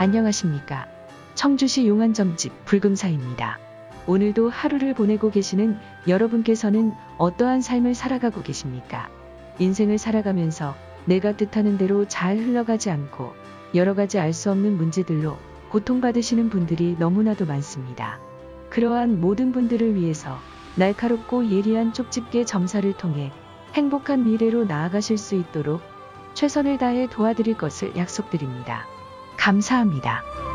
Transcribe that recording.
안녕하십니까. 청주시 용안점집 불금사입니다. 오늘도 하루를 보내고 계시는 여러분께서는 어떠한 삶을 살아가고 계십니까? 인생을 살아가면서 내가 뜻하는 대로 잘 흘러가지 않고 여러 가지 알 수 없는 문제들로 고통받으시는 분들이 너무나도 많습니다. 그러한 모든 분들을 위해서 날카롭고 예리한 쪽집게 점사를 통해 행복한 미래로 나아가실 수 있도록 최선을 다해 도와드릴 것을 약속드립니다. 감사합니다.